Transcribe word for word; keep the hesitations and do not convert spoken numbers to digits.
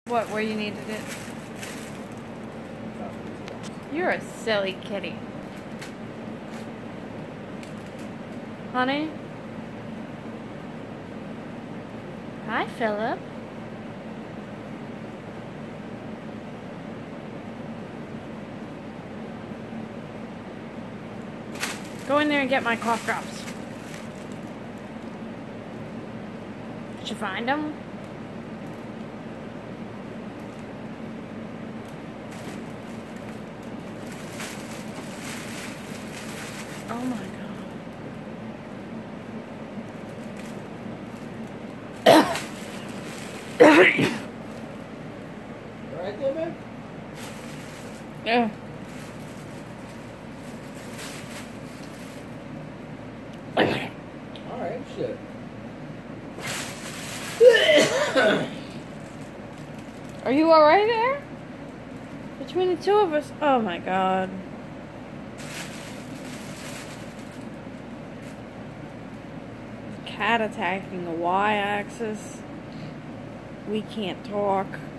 What, where you needed it? You're a silly kitty. Honey? Hi, Philip. Go in there and get my cough drops. Did you find them? Oh my god. Alright there, man? Yeah. Alright, shit. Are you alright there? Between the two of us? Oh my god. Cat attacking the y-axis. We can't talk.